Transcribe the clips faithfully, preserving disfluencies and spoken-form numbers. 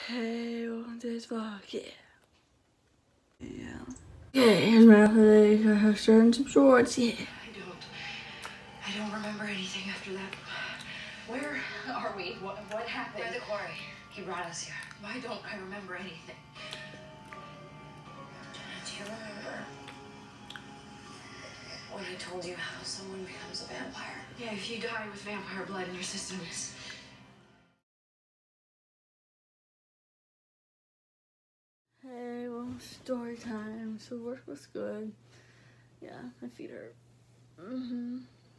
Hey, welcome to this vlog, yeah. Yeah. Okay, here's my outfit today. I have shirt and some shorts, yeah. I don't, I don't remember anything after that. Where are we? What, what happened? We're at the quarry. He brought us here. Why don't I remember anything? Do you remember when he told you how someone becomes a vampire? Yeah, if you die with vampire blood in your systems. Hey, well, story time. So work was good. Yeah, my feet hurt. Mm-hmm.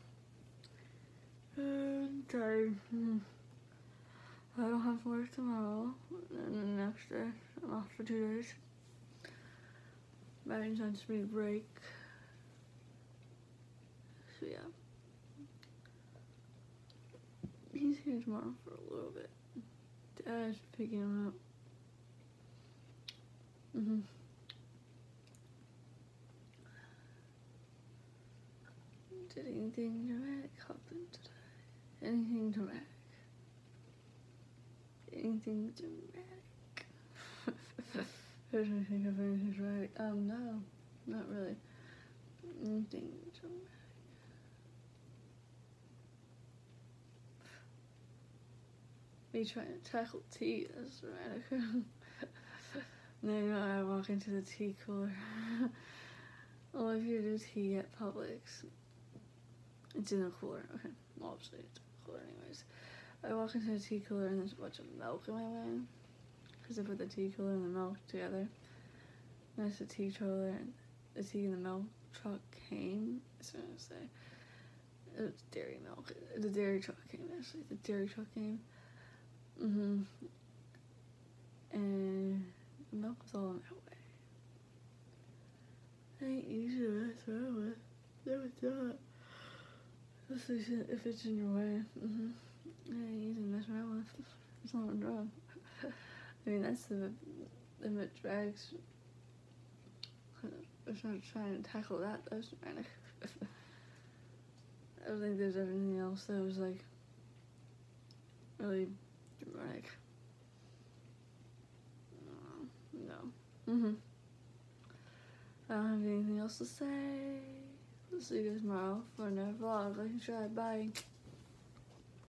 I'm tired. Mm. I don't have to work tomorrow. And then the next day, I'm off for two days. Megan sends me a break. So yeah. He's here tomorrow for a little bit. Dad's picking him up. Mm-hmm. Did anything dramatic happen today? Anything dramatic? Anything dramatic? There's me think of anything dramatic. Um, no, not really. Anything dramatic. Me trying to tackle tea, that's dramatic. No, you know, I walk into the tea cooler. Well, if you do tea at Publix, it's in the cooler. Okay, well, obviously it's in the cooler anyways. I walk into the tea cooler and there's a bunch of milk in my way. Because I put the tea cooler and the milk together. And there's the tea troller and the tea and the milk truck came. As soon as I say, it was dairy milk. The dairy truck came, actually. The dairy truck came. Mm-hmm. And the milk was all in my way. I ain't easy to mess around with. No, it's not. Especially if it's in your way. Mm-hmm. I ain't easy to mess around with. It's not wrong. I mean, that's the limit drags. I was not trying to tackle that. That was dramatic. I don't think there's anything else that was like really dramatic. No. Mm-hmm. I don't have anything else to say. We'll see you guys tomorrow for another vlog. Like and subscribe. Bye.